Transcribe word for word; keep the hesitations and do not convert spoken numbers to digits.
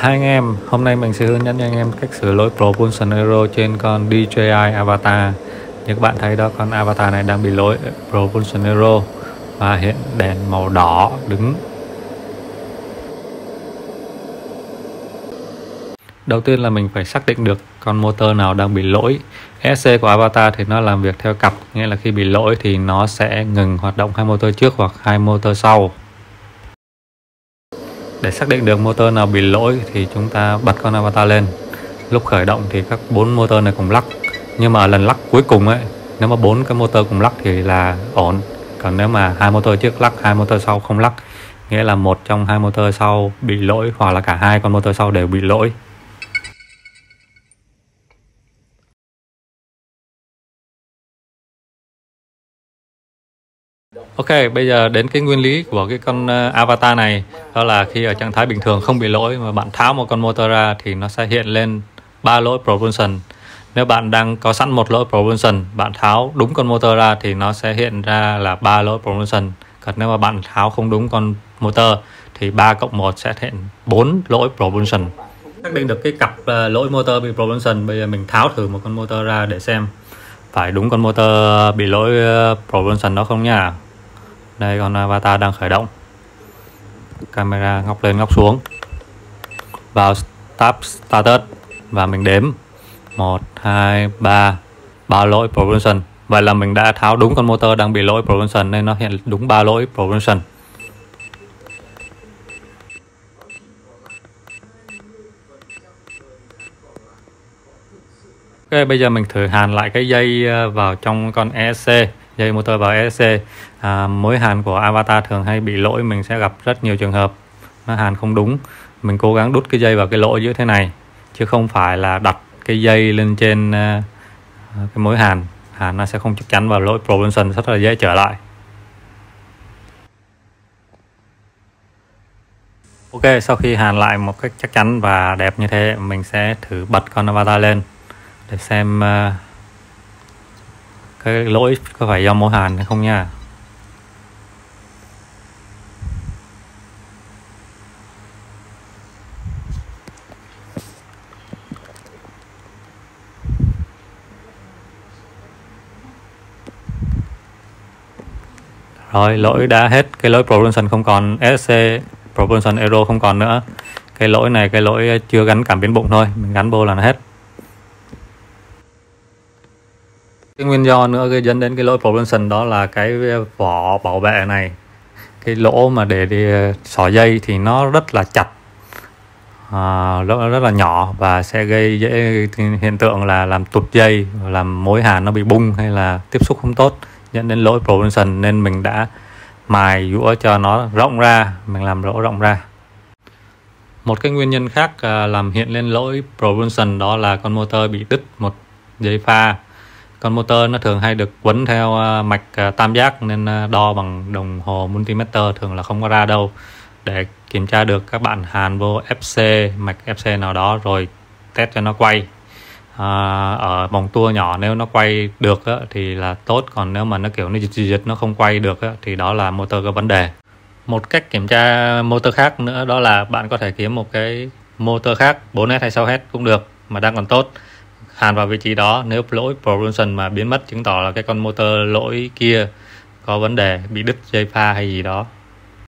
Hai anh em, hôm nay mình sẽ hướng dẫn cho anh em cách sửa lỗi Propulsion Error trên con đê gi i Avatar. Như các bạn thấy đó, con Avatar này đang bị lỗi Propulsion Error và hiện đèn màu đỏ đứng. Đầu tiên là mình phải xác định được con motor nào đang bị lỗi. e ét xê của Avatar thì nó làm việc theo cặp, nghĩa là khi bị lỗi thì nó sẽ ngừng hoạt động hai motor trước hoặc hai motor sau. Để xác định được motor nào bị lỗi thì chúng ta bật con Avatar lên. Lúc khởi động thì các bốn motor này cùng lắc, nhưng mà ở lần lắc cuối cùng ấy, nếu mà bốn cái motor cùng lắc thì là ổn. Còn nếu mà hai motor trước lắc, hai motor sau không lắc, nghĩa là một trong hai motor sau bị lỗi hoặc là cả hai con motor sau đều bị lỗi. Ok, bây giờ đến cái nguyên lý của cái con Avatar này, đó là khi ở trạng thái bình thường không bị lỗi mà bạn tháo một con motor ra thì nó sẽ hiện lên ba lỗi Propulsion. Nếu bạn đang có sẵn một lỗi Propulsion, bạn tháo đúng con motor ra thì nó sẽ hiện ra là ba lỗi Propulsion. Còn nếu mà bạn tháo không đúng con motor thì ba cộng một sẽ hiện bốn lỗi Propulsion. Xác định được cái cặp lỗi motor bị Propulsion, bây giờ mình tháo thử một con motor ra để xem phải đúng con motor bị lỗi Propulsion đó không nha. Đây, con Avatar đang khởi động. Camera ngóc lên ngóc xuống. Vào Tab Status và mình đếm một, hai, ba, ba lỗi Propulsion. Vậy là mình đã tháo đúng con motor đang bị lỗi Propulsion nên nó hiện đúng ba lỗi Propulsion. Ok, bây giờ mình thử hàn lại cái dây vào trong con e ét xê, dây motor vào e ét xê. À, mối hàn của Avatar thường hay bị lỗi, mình sẽ gặp rất nhiều trường hợp nó hàn không đúng. Mình cố gắng đút cái dây vào cái lỗ như thế này, chứ không phải là đặt cái dây lên trên uh, cái mối hàn. Hàn nó sẽ không chắc chắn vào lỗi Propulsion, rất là dễ trở lại. Ok, sau khi hàn lại một cách chắc chắn và đẹp như thế, mình sẽ thử bật con Avatar lên để xem uh, cái lỗi có phải do mối hàn hay không nha. Rồi, lỗi đã hết, cái lỗi Propulsion không còn, e ét xê Propulsion Error không còn nữa. Cái lỗi này cái lỗi chưa gắn cảm biến bụng thôi, mình gắn vô là nó hết. Cái nguyên do nữa gây dẫn đến cái lỗi Propulsion đó là cái vỏ bảo vệ này. Cái lỗ mà để đi xỏ dây thì nó rất là chặt, à, rất, rất là nhỏ và sẽ gây dễ hiện tượng là làm tụt dây, làm mối hàn nó bị bung hay là tiếp xúc không tốt, dẫn đến lỗi Propulsion. Nên mình đã mài dũa cho nó rộng ra, mình làm lỗ rộng ra. Một cái nguyên nhân khác làm hiện lên lỗi Propulsion đó là con motor bị đứt một dây pha. Con motor nó thường hay được quấn theo mạch tam giác nên đo bằng đồng hồ multimeter thường là không có ra đâu. Để kiểm tra được, các bạn hàn vô ép xê, mạch ép xê nào đó rồi test cho nó quay. À, ở vòng tua nhỏ nếu nó quay được á, thì là tốt, còn nếu mà nó kiểu nó giật giật nó không quay được á, thì đó là motor có vấn đề. Một cách kiểm tra motor khác nữa đó là bạn có thể kiếm một cái motor khác bốn S hay sáu S cũng được mà đang còn tốt, hàn vào vị trí đó. Nếu lỗi Propulsion mà biến mất chứng tỏ là cái con motor lỗi kia có vấn đề, bị đứt dây pha hay gì đó.